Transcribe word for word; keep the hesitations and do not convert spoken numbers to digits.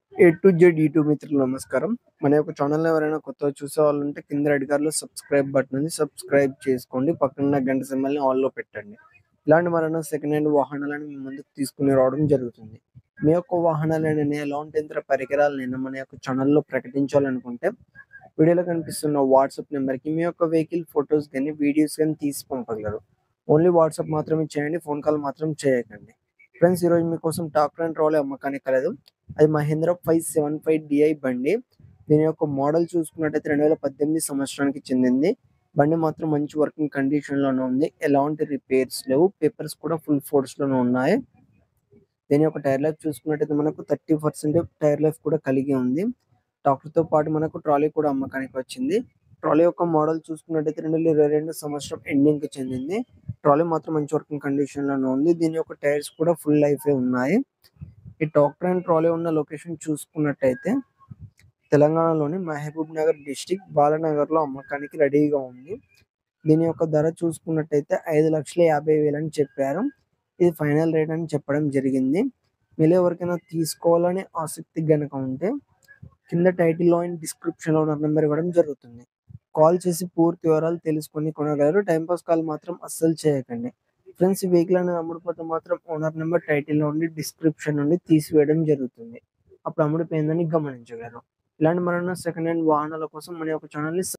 A to Z YouTube మిత్రులు నమస్కారం. మన యొక్క ఛానల్‌ని ఎవరైనా కొత్తగా చూసేవాళ్ళుంటే కింద రెడ్ కలర్‌లో సబ్స్క్రైబ్ బటన్ ఉంది. సబ్స్క్రైబ్ చేసుకోండి. పక్కనున్న గంట సింబల్‌ని ఆల్‌లో పెట్టండి. ఇలాంటి మరెన్నో సెకండ్ హ్యాండ్ వాహనాలను మీ ముందుకు తీసుకొని రావడం జరుగుతుంది. మీ యొక్క వాహనాలైన ఎలాంటి యంత్ర పరికరాలనైనా మన యొక్క ఛానల్‌లో ప్రకటించాలనుకుంటే వీడియోలో కనిపిస్తున్న వాట్సాప్ నంబర్‌కి మీ యొక్క వెహికల్ ఫోటోస్ గాని, వీడియోస్ గాని తీసి పంపగలరు. ఓన్లీ వాట్సాప్ మాత్రమే చేయండి. ఫోన్ కాల్ మాత్రం చేయకండి. ఫ్రెండ్స్ ఈరోజు మీకోసం టాప్ అండ్ ట్రాలీ అమ్మకానికి కలదు. అది Mahindra five seven five DI బండి. దీని యొక్క మోడల్ చూసుకున్నట్టయితే రెండు వేల పద్దెనిమిది సంవత్సరానికి చెందింది. బండి మాత్రం మంచి వర్కింగ్ కండిషన్‌లోనే ఉంది. ఎలాంటి రిపేర్స్ లేవు. పేపర్స్ కూడా ఫుల్ ఫోర్స్‌లోనే ఉన్నాయి. దీని యొక్క టైర్ లైఫ్ చూసుకున్నట్టయితే మనకు ముప్పై శాతం టైర్ లైఫ్ కూడా కలిగి ఉంది. టాక్టర్‌తో పాటు మనకు ట్రాలీ కూడా అమ్మకానికి వచ్చింది. ట్రాలీ యొక్క మోడల్ చూసుకున్నట్టయితే రెండు వేల ఇరవై రెండు సంవత్సరం ఎండింగ్‌కి చెందింది. ట్రాలీ మాత్రం మంచి వర్కింగ్ కండిషన్‌లోనే ఉంది. దీని యొక్క టైర్స్ కూడా ఫుల్ లైఫే ఉన్నాయి. ఈ ట్రాక్టర్ అండ్ ట్రాలీ ఉన్న లొకేషన్ చూసుకున్నట్టయితే తెలంగాణలోని మహబూబ్ నగర్ డిస్ట్రిక్ట్ బాలానగర్‌లో అమ్మకానికి రెడీగా ఉంది. దీని యొక్క ధర చూసుకున్నట్టయితే ఐదు లక్షల యాభై వేలు అని చెప్పారు. ఇది ఫైనల్ రేట్ అని చెప్పడం జరిగింది. మీలో ఎవరికైనా తీసుకోవాలని ఆసక్తి గనక ఉంటే కింద టైటిల్‌లో అండ్ డిస్క్రిప్షన్‌లో ఓనర్ నెంబర్ ఇవ్వడం జరుగుతుంది. కాల్ చేసి పూర్తి వివరాలు తెలుసుకొని కొనగలరు. టైమ్ పాస్ కాల్ మాత్రం అస్సలు చేయకండి. ఫ్రెండ్స్ ఈ వెహికల్ అనేది అమ్ముడుపోతే మాత్రం ఓనర్ నెంబర్ టైటిల్‌లో నుండి డిస్క్రిప్షన్ నుండి తీసివేయడం జరుగుతుంది. అప్పుడు అమ్ముడుపోయిందని గమనించగలరు. ఇలాంటి మరెన్నో సెకండ్ హ్యాండ్ వాహనాల కోసం మన యొక్క ఛానల్‌ని